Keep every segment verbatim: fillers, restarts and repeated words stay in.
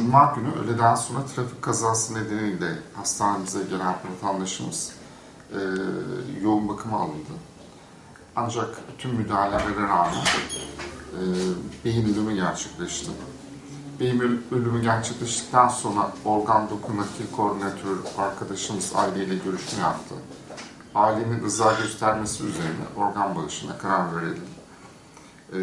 Cuma günü öğleden sonra trafik kazası nedeniyle hastanemize gelen vatandaşımız e, yoğun bakıma alındı. Ancak tüm müdahalelere rağmen e, beyin ölümü gerçekleşti. Beyin ölümü gerçekleştikten sonra organ doku nakil koordinatörü arkadaşımız aileyle görüşme yaptı. Ailenin rıza göstermesi üzerine organ bağışına karar verildi. E,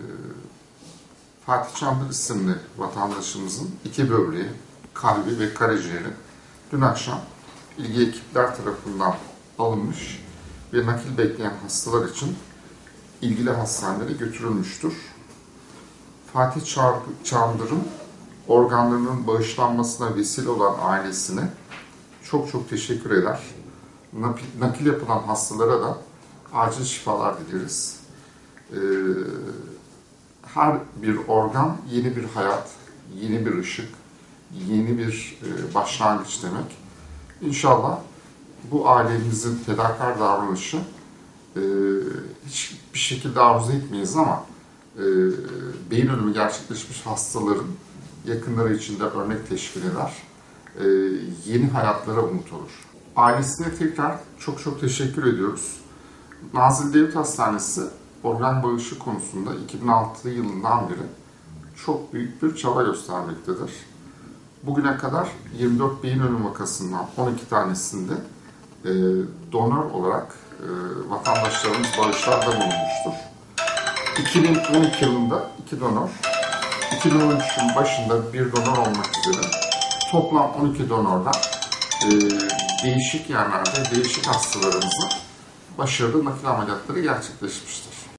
Fatih Çandır isimli vatandaşımızın iki böbreği, kalbi ve karaciğeri dün akşam ilgi ekipler tarafından alınmış ve nakil bekleyen hastalar için ilgili hastanelere götürülmüştür. Fatih Çandır'ın organlarının bağışlanmasına vesile olan ailesine çok çok teşekkür eder. Nakil yapılan hastalara da acil şifalar dileriz. Ee, Her bir organ yeni bir hayat, yeni bir ışık, yeni bir başlangıç demek. İnşallah bu ailemizin fedakar davranışı hiçbir şekilde arzu etmeyiz ama beyin ölümü gerçekleşmiş hastaların yakınları için de örnek teşkil eder. Yeni hayatlara umut olur. Ailesine tekrar çok çok teşekkür ediyoruz. Nazilli Devlet Hastanesi organ bağışı konusunda iki bin altı yılından beri çok büyük bir çaba göstermektedir. Bugüne kadar yirmi dört beyin ölüm vakasından on iki tanesinde e, donör olarak e, vatandaşlarımız bağışlarda bulunmuştur. iki bin on iki yılında iki donör, iki bin on üçün başında bir donör olmak üzere toplam on iki donörden e, değişik yerlerde değişik hastalarımızın başarılı nakil ameliyatları gerçekleşmiştir.